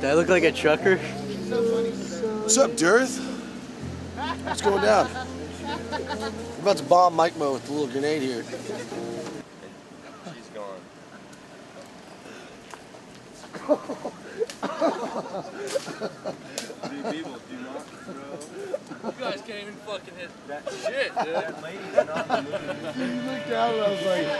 Do I look like a trucker? What's up, Dearth? What's going down? We're about to bomb Mike Mo with a little grenade here. She's gone. People do not throw. You guys can't even fucking hit that shit, dude. That lady's not moving. You looked down and I was like,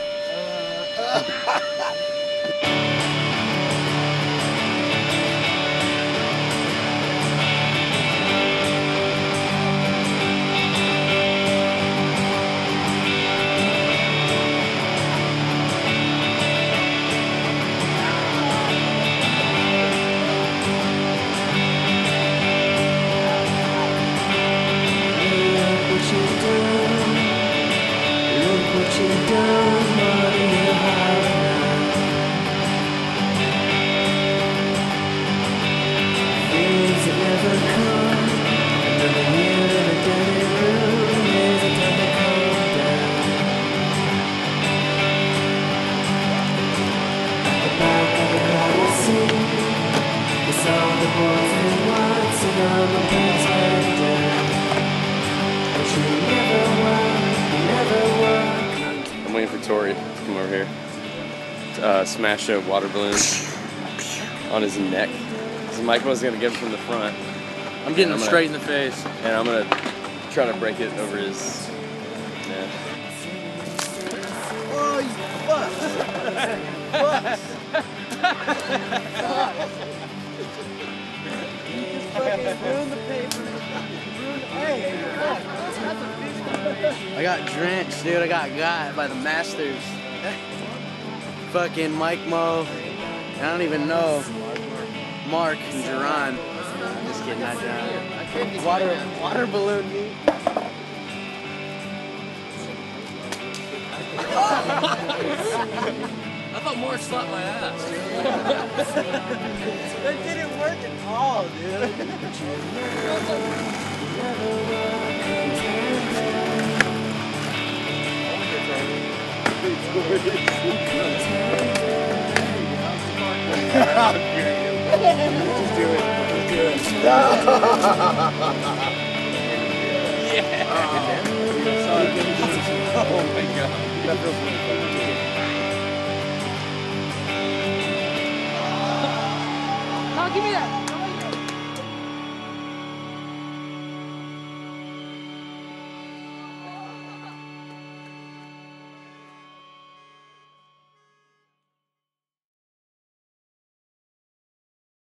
I'm waiting for Tori to come over here. Smash a water balloon on his neck. So Mike was gonna get him from the front. I'm getting him straight in the face. And I'm gonna try to break it over his neck. oh, you fuck! I got drenched, dude. I got by the Masters. Fucking Mike Mo. I don't even know. Mark and Jerron. Just kidding, not Jerron. Water balloon me. I thought Mark slapped my ass. That didn't work at all, dude. Oh my god. Come on, give me that.